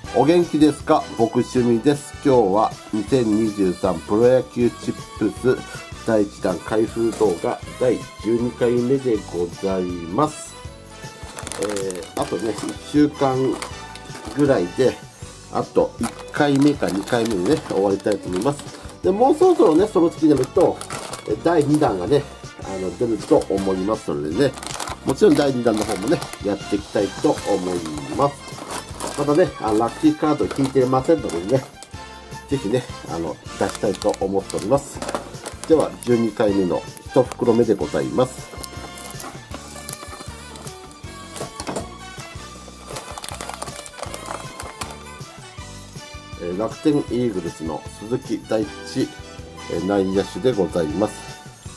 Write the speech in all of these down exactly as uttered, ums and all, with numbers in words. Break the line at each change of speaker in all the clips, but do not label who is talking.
お元気ですか？僕趣味です。今日はにせんにじゅうさんプロ野球チップスだいいちだん開封動画だいじゅうにかいめでございます。えー、あとねいっしゅうかんぐらいであといっかいめかにかいめでね終わりたいと思います。でもうそろそろねその月になるとだいにだんがねあの出ると思いますのでね、もちろんだいにだんの方もねやっていきたいと思います。またね、あラッキーカード引いてませんのでね、ぜひね、あの、出したいと思っております。では、じゅうにかいめのいち袋目でございます。えー、楽天イーグルスの鈴木大地、えー、内野手でございます。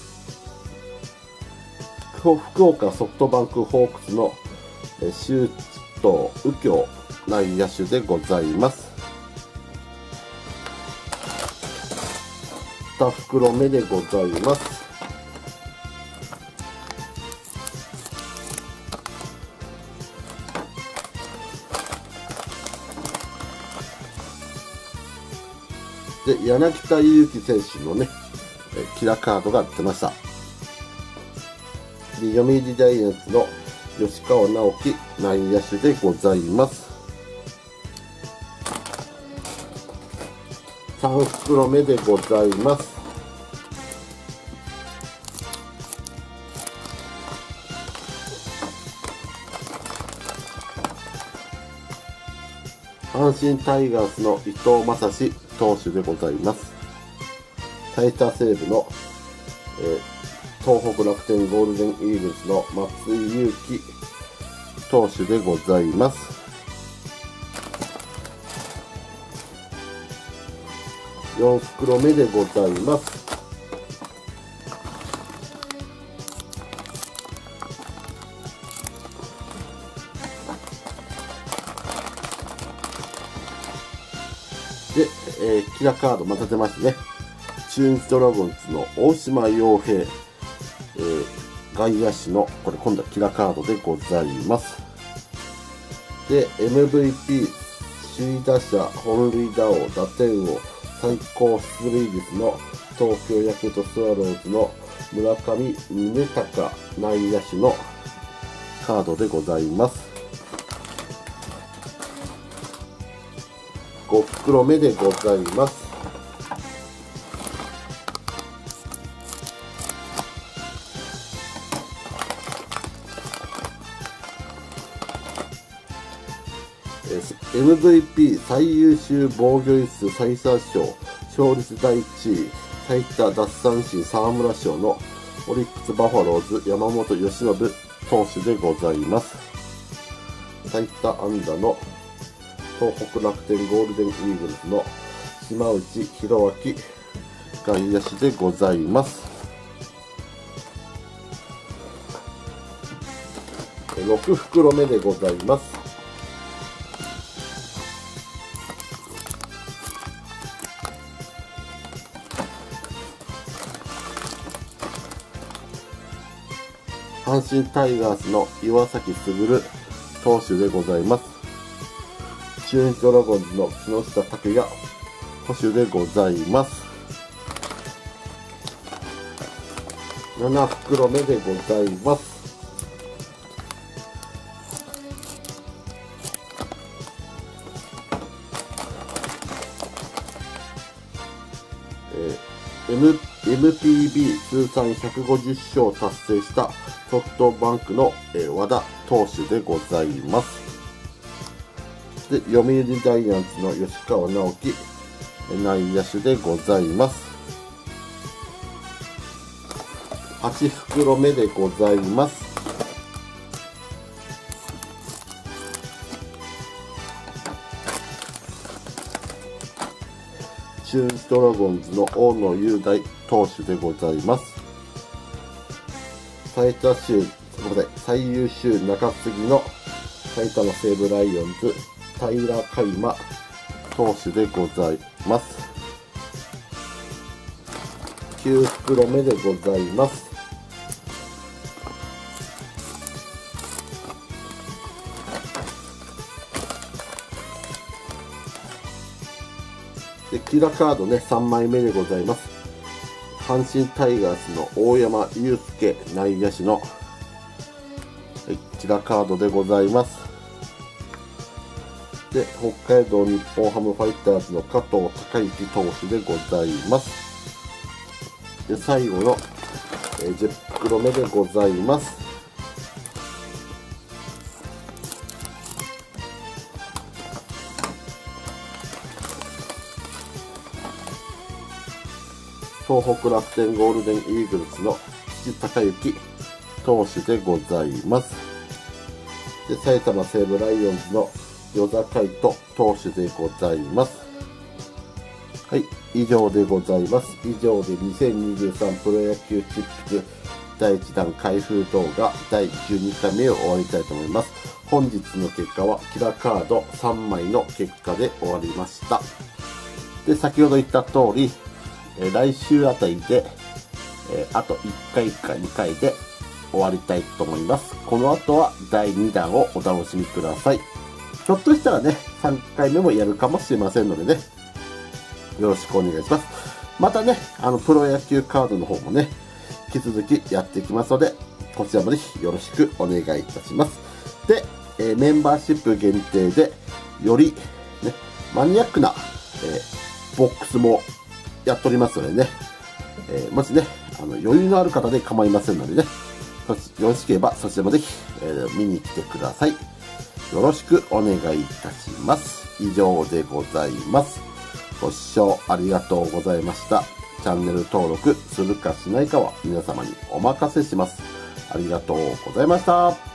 福岡ソフトバンクホークスの、えー、周東右京内野手でございます。に袋目でございます。で、柳田悠岐選手のね、キラーカードが出ました。で、読売ジャイアンツの吉川直樹内野手でございます。さん袋目でございます。阪神タイガースの伊藤将司投手でございます。タイター西部の、えー、東北楽天ゴールデンイーグルスの松井裕樹投手でございます。よん袋目でございます。で、えー、キラカードまた出ましてね、中日ドラゴンズの大島洋平、えー、外野手のこれ今度はキラカードでございます。で エムブイピー 首位打者本塁打王打点王最高出塁率の東京ヤクルトスワローズの村上宗隆内野手のカードでございます。ご袋目でございます。エムブイピー 最優秀防御率最多賞、勝率だいいちい、最多奪三振沢村賞のオリックスバファローズ山本由伸投手でございます。最多安打の東北楽天ゴールデンイーグルスの島内宏明外野手でございます。ろく袋目でございます。阪神タイガースの岩崎優投手でございます。中日ドラゴンズの木下拓也捕手でございます。なな袋目でございます。えー、M、エムピービー 通算ひゃくごじゅっしょう達成したソフトバンクの、えー、和田投手でございます。で、読売ジャイアンツの吉川直樹内野手でございます。はち袋目でございます。中日ドラゴンズの大野雄大投手でございます。最多週、ごめんなさい、最優秀中継ぎの埼玉西武ライオンズ平海馬投手でございます。きゅう袋目でございます。 で、キラーカードね、さんまいめでございます。阪神タイガースの大山悠輔内野手の、はい、キラーカードでございます。で、北海道日本ハムファイターズの加藤隆之投手でございます。で、最後の、えー、じゅっ袋目でございます。東北楽天ゴールデンイーグルスの岸隆之投手でございます。で、埼玉西武ライオンズの与田海人投手でございます。はい、以上でございます。以上でにせんにじゅうさんプロ野球チップスだいいちだん開封動画だいじゅうにかいめを終わりたいと思います。本日の結果はキラーカードさんまいの結果で終わりました。で、先ほど言った通り、えー、来週あたりで、えー、あといっかいかにかいで終わりたいと思います。この後はだいにだんをお楽しみください。ひょっとしたらね、さんかいめもやるかもしれませんのでね、よろしくお願いします。またね、あの、プロ野球カードの方もね、引き続きやっていきますので、こちらもぜひよろしくお願いいたします。で、えー、メンバーシップ限定で、より、ね、マニアックな、えー、ボックスもやっておりますのでね、えー、もしね、あの、余裕のある方で構いませんのでね、よろしければそちらもぜひ、えー、見に来てください。よろしくお願いいたします。以上でございます。ご視聴ありがとうございました。チャンネル登録するかしないかは皆様にお任せします。ありがとうございました。